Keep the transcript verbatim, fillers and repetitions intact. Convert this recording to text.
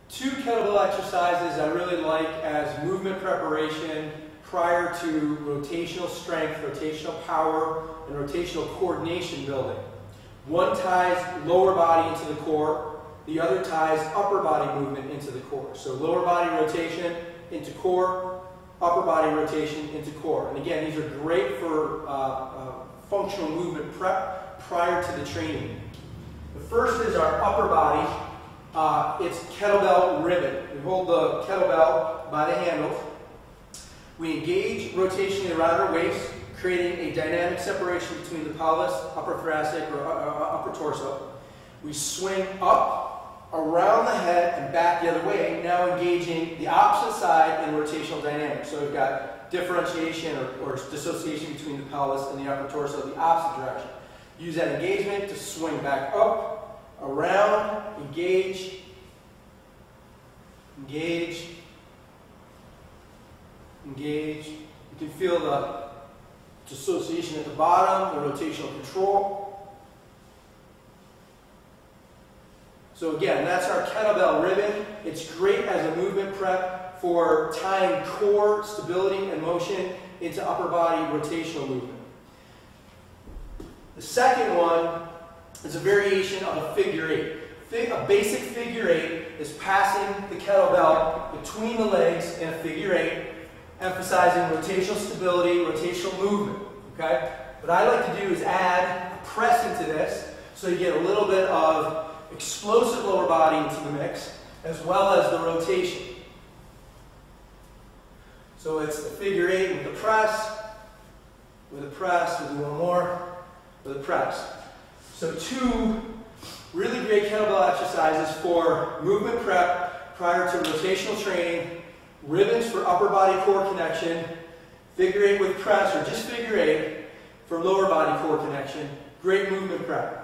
two kettlebell exercises I really like as movement preparation prior to rotational strength, rotational power, and rotational coordination building. One ties lower body into the core, the other ties upper body movement into the core. So lower body rotation into core, upper body rotation into core. And again, these are great for uh, uh, functional movement prep prior to the training. The first is our upper body. Uh, it's kettlebell ribbon. We hold the kettlebell by the handle. We engage rotationally around our waist, creating a dynamic separation between the pelvis, upper thoracic, or uh, upper torso. We swing up, around the head, and back the other way, now engaging the opposite side in rotational dynamics. So we've got differentiation or, or dissociation between the pelvis and the upper torso, the opposite direction. Use that engagement to swing back up, around, engage, engage, engage. You can feel the dissociation at the bottom, the rotational control. So again, that's our kettlebell ribbon. It's great as a movement prep for tying core stability and motion into upper body rotational movement. The second one is a variation of a figure eight. A basic figure eight is passing the kettlebell between the legs in a figure eight, emphasizing rotational stability, rotational movement. Okay? What I like to do is add a press into this so you get a little bit of explosive lower body into the mix, as well as the rotation. So it's the figure eight with the press, with a press, we'll do one more, with a press. So two really great kettlebell exercises for movement prep prior to rotational training, ribbons for upper body core connection, figure eight with press or just figure eight for lower body core connection. Great movement prep.